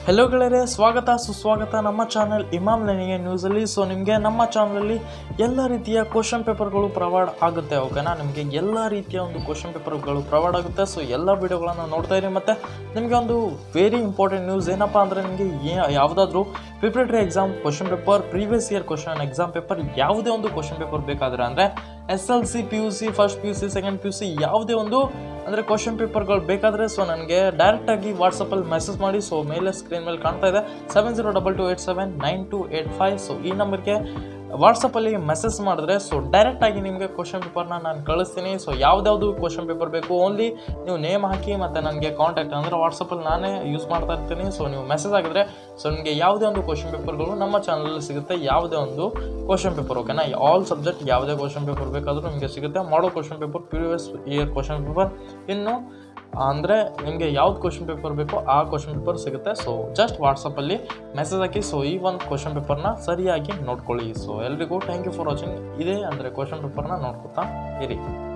Hello ಗೆಳೆಯರೆ, ಸ್ವಾಗತ ಸುಸ್ವಾಗತ ನಮ್ಮ ಚಾನಲ್ ಇಮಾಮ್ ಲರ್ನಿಂಗ್ ನ್ಯೂಸಲ್ಲಿ. ಸೊ ನಿಮಗೆ ನಮ್ಮ ಚಾನಲಲ್ಲಿ ಎಲ್ಲ ರೀತಿಯ ಕ್ವಶನ್ ಪೇಪರ್ಗಳು ಪ್ರೊವೈಡ್ ಆಗುತ್ತೆ. ಓಕೆನಾ, ನಿಮಗೆ ಎಲ್ಲ ರೀತಿಯ ಒಂದು ಕ್ವಶನ್ ಪೇಪರ್ಗಳು ಪ್ರೊವೈಡ್ ಆಗುತ್ತೆ. ಸೊ ಎಲ್ಲ ವಿಡಿಯೋಗಳನ್ನು ನೋಡ್ತಾ ಇರಿ. ಮತ್ತು ನಿಮಗೆ ಒಂದು ವೆರಿ ಇಂಪಾರ್ಟೆಂಟ್ ನ್ಯೂಸ್ ಏನಪ್ಪ ಅಂದರೆ, ನಿಮಗೆ ಯಾವುದಾದ್ರೂ preparatory exam question paper, previous year question exam paper, ಯಾವುದೇ ಒಂದು ಕ್ವಶನ್ ಪೇಪರ್ ಬೇಕಾದರೆ ಅಂದರೆ SLC, PUC, first PUC, second PUC ಯಾವುದೇ ಒಂದು ಅಂದರೆ ಕ್ವಶನ್ ಪೇಪರ್ಗಳು ಬೇಕಾದರೆ ಸೊ ನನಗೆ ಡೈರೆಕ್ಟಾಗಿ ವಾಟ್ಸಪ್ಪಲ್ಲಿ ಮೆಸೇಜ್ ಮಾಡಿ. ಸೊ ಮೇಲೆ ಸ್ಕ್ರೀನ್ ಮೇಲೆ ಕಾಣ್ತಾ ಇದೆ 7022879285. ಸೊ ಈ ನಂಬರ್ಗೆ ವಾಟ್ಸಪ್ಪಲ್ಲಿ ಮೆಸೇಜ್ ಮಾಡಿದ್ರೆ ಸೊ ಡೈರೆಕ್ಟಾಗಿ ನಿಮಗೆ ಕ್ವಶನ್ ಪೇಪರ್ನ ನಾನು ಕಳಿಸ್ತೀನಿ. ಸೊ ಯಾವುದ್ಯಾವುದು ಕ್ವಶನ್ ಪೇಪರ್ ಬೇಕು ಓನ್ಲಿ ನೀವು ನೇಮ್ ಹಾಕಿ ಮತ್ತು ನನಗೆ ಕಾಂಟ್ಯಾಕ್ಟ್ ಅಂದರೆ ವಾಟ್ಸಪ್ಪಲ್ಲಿ ನಾನೇ ಯೂಸ್ ಮಾಡ್ತಾ ಇರ್ತೀನಿ. ಸೊ ನೀವು ಮೆಸೇಜ್ ಆಗಿದ್ರೆ ಸೊ ನಿಮಗೆ ಯಾವುದೇ ಒಂದು ಕ್ವಶನ್ ಪೇಪರ್ಗಳು ನಮ್ಮ ಚಾನಲಲ್ಲಿ ಸಿಗುತ್ತೆ. ಯಾವುದೇ ಒಂದು ಕ್ವಶನ್ ಪೇಪರ್, ಓಕೆನಾ, ಆಲ್ ಸಬ್ಜೆಕ್ಟ್ ಯಾವುದೇ ಕ್ವಶನ್ ಪೇಪರ್ ಬೇಕಾದರೂ ನಿಮಗೆ ಸಿಗುತ್ತೆ. ಮಾಡೋ question paper, previous year question paper, ಇನ್ನು ಅಂದರೆ ನಿಮಗೆ ಯಾವ್ದು ಕ್ವಶನ್ ಪೇಪರ್ ಬೇಕೋ ಆ ಕ್ವಶನ್ ಪೇಪರ್ ಸಿಗುತ್ತೆ. ಸೊ ಜಸ್ಟ್ ವಾಟ್ಸಪ್ಪಲ್ಲಿ ಮೆಸೇಜ್ ಹಾಕಿ. ಸೊ ಈ ಒಂದು ಕ್ವಶನ್ ಪೇಪರ್ನ ಸರಿಯಾಗಿ ನೋಡ್ಕೊಳ್ಳಿ. ಸೊ ಎಲ್ರಿಗೂ ಥ್ಯಾಂಕ್ ಯು ಫಾರ್ ವಾಚಿಂಗ್. ಇದೇ ಅಂದರೆ ಕ್ವಶನ್ ಪೇಪರ್ನ ನೋಡ್ಕೊತಾ ಇರಿ.